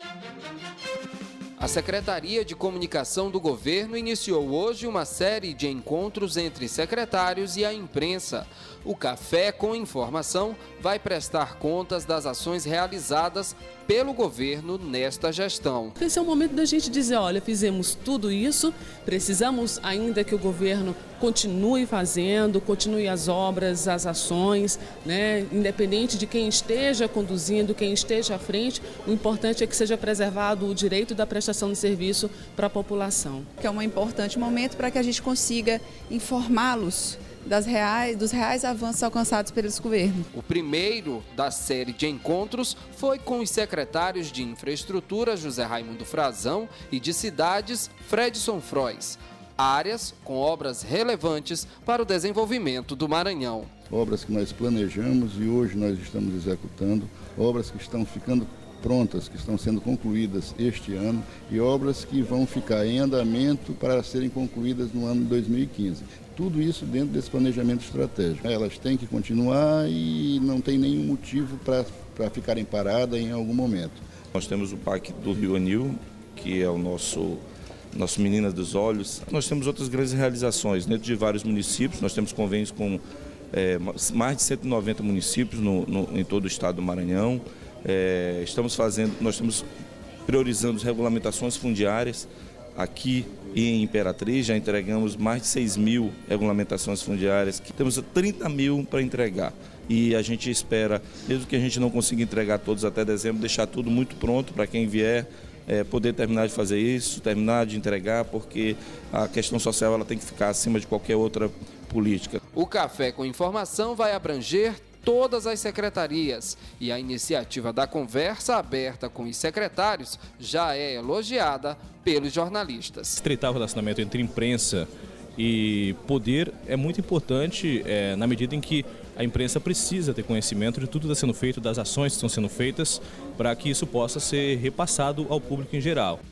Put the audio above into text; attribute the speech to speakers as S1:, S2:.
S1: A Secretaria de Comunicação do Governo iniciou hoje uma série de encontros entre secretários e a imprensa. O Café com Informação vai prestar contas das ações realizadas pelo governo nesta gestão.
S2: Esse é o momento da gente dizer, olha, fizemos tudo isso, precisamos ainda que o governo continue fazendo, continue as obras, as ações, né? Independente de quem esteja conduzindo, quem esteja à frente, o importante é que seja preservado o direito da prestação de serviço para a população.
S3: Que é um importante momento para que a gente consiga informá-los dos reais avanços alcançados pelo governo.
S1: O primeiro da série de encontros foi com os secretários de Infraestrutura, José Raimundo Frazão, e de Cidades, Fredson Frois. Áreas com obras relevantes para o desenvolvimento do Maranhão.
S4: Obras que nós planejamos e hoje nós estamos executando, obras que estão ficando prontas, que estão sendo concluídas este ano e obras que vão ficar em andamento para serem concluídas no ano de 2015. Tudo isso dentro desse planejamento estratégico. Elas têm que continuar e não tem nenhum motivo para ficarem paradas em algum momento.
S5: Nós temos o PAC do Rio Anil, que é o nosso Menina dos Olhos. Nós temos outras grandes realizações dentro de vários municípios. Nós temos convênios com mais de 190 municípios em todo o estado do Maranhão. Nós estamos priorizando as regulamentações fundiárias aqui em Imperatriz. Já entregamos mais de 6.000 regulamentações fundiárias, que temos 30.000 para entregar. E a gente espera, mesmo que a gente não consiga entregar todos até dezembro, deixar tudo muito pronto para quem vier poder terminar de fazer isso, terminar de entregar, porque a questão social ela tem que ficar acima de qualquer outra política.
S1: O Café com Informação vai abranger todas as secretarias e a iniciativa da conversa aberta com os secretários já é elogiada pelos jornalistas.
S6: Estreitar o relacionamento entre imprensa e poder é muito importante na medida em que a imprensa precisa ter conhecimento de tudo que está sendo feito, das ações que estão sendo feitas, para que isso possa ser repassado ao público em geral.